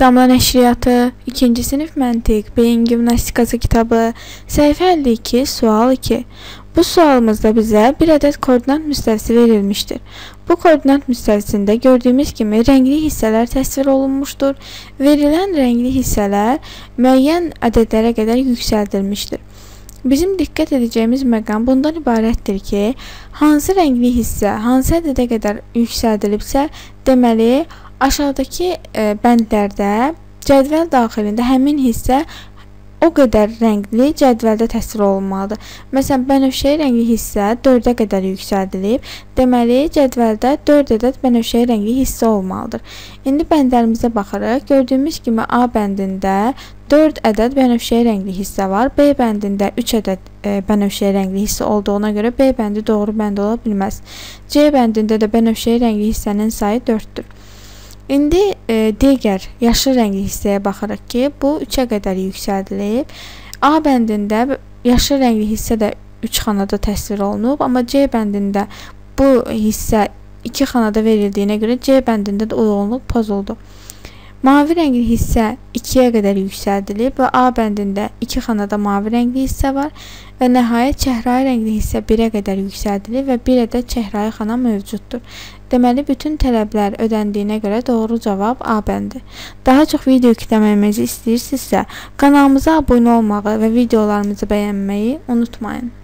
Damla Nəşriyyatı, 2-ci sinif məntiq, beyin gimnastikası kitabı, səhifə 52, sual 2. Bu sualımızda bizə bir ədəd koordinat müstəvisi verilmişdir. Bu koordinat müstəvisində gördüyümüz kimi rəngli hissələr təsvir olunmuşdur. Verilən rəngli hissələr müəyyən ədədlərə qədər yüksəldilmişdir. Bizim diqqət edəcəyimiz məqam bundan ibarətdir ki, hansı rəngli hissə hansı ədədə qədər yüksəldilibsə, deməli, aşağıdakı bəndlərdə cədvəl daxilində həmin hissə o qədər rəngli cədvəldə təsvir olunmalıdır. Məsələn, bənövşəyi rəngli hissə 4-ə qədər yüksəldilib. Deməli, cədvəldə 4 ədəd bənövşəyi rəngli hissə olmalıdır. İndi bəndlərimizə baxırıq. Gördüyümüz kimi A bəndində 4 ədəd bənövşəyi rəngli hissə var. B bəndində 3 ədəd bənövşəyi rəngli hissə olduğuna görə B bəndi doğru bənd ola bilməz. C bəndində də bənövşəyi rəngli hissənin sayı 4-dür. İndi digər yaşıl rəngli hissəyə baxırıq ki, bu 3-ə qədər yüksəldilib. A bəndində yaşıl rəngli hissə də 3 xanada təsvir olunub, amma C bəndində bu hissə 2 xanada verildiyinə görə C bəndində də uyğunluq pozuldu. Mavi rəngli hissə 2-yə qədər yüksəldilib və A bəndində 2 xanada mavi rəngli hissə var və nəhayət çəhrayı rəngli hissə 1-ə qədər yüksəldilib və 1 ədəd çəhrayı xana mövcuddur. Deməli, bütün tələblər ödəndiyinə görə doğru cavab A bəndi. Daha çox video yükləməyimizi istəyirsinizsə, kanalımıza abunə olmağı və videolarımızı bəyənməyi unutmayın.